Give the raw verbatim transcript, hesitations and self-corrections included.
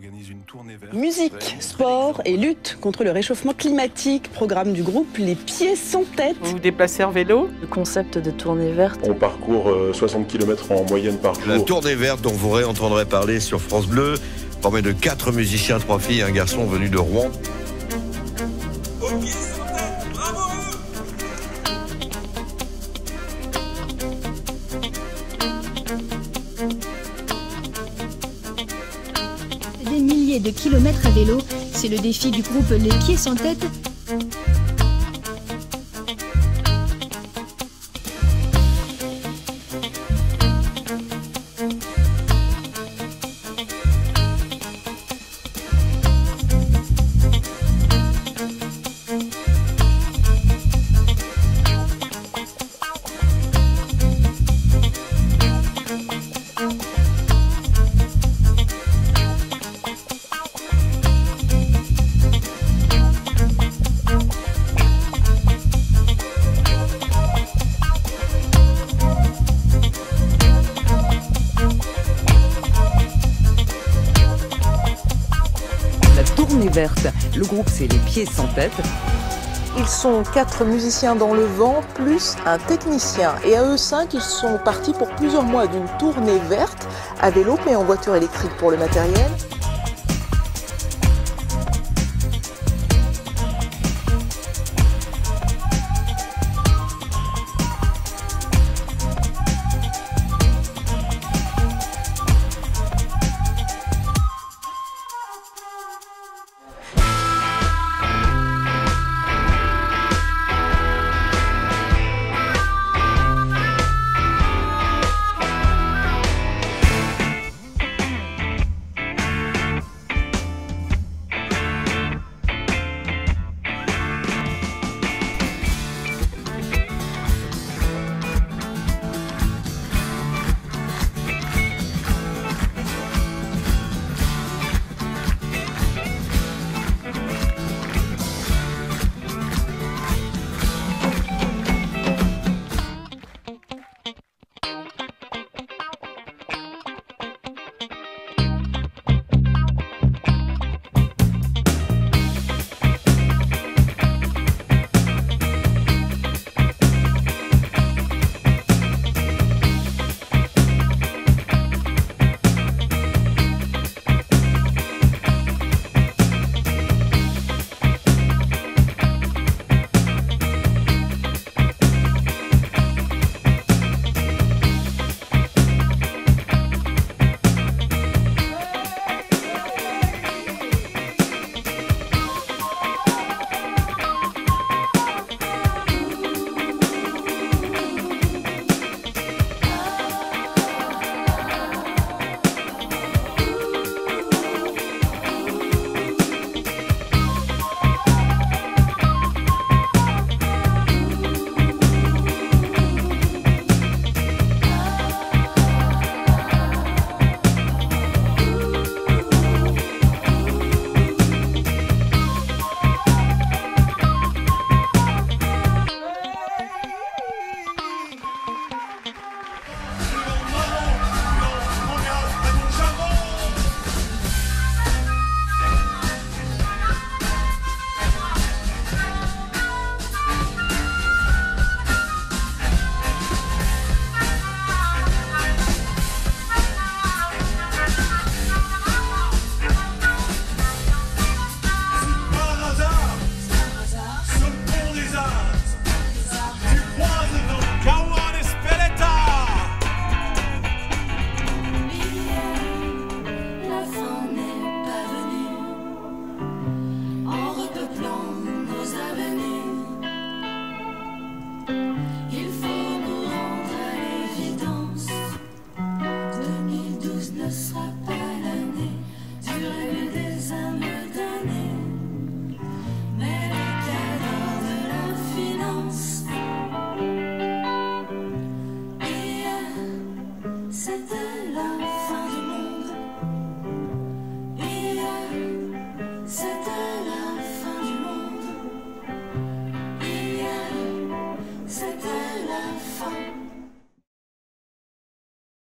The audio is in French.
Musique, sport et lutte contre le réchauffement climatique, programme du groupe Les Pieds sans tête. Vous vous déplacez en vélo? Le concept de tournée verte. On parcourt soixante kilomètres en moyenne par jour. La tournée verte dont vous réentendrez parler sur France Bleu, formée de quatre musiciens, trois filles et un garçon venu de Rouen. Aux pieds sans tête, bravo à eux! Des milliers de kilomètres à vélo, c'est le défi du groupe Les Pieds sans tête. Tournée verte. Le groupe, c'est Les Pieds sans tête. Ils sont quatre musiciens dans le vent, plus un technicien. Et à eux cinq, ils sont partis pour plusieurs mois d'une tournée verte, à vélo, mais en voiture électrique pour le matériel. C'était là.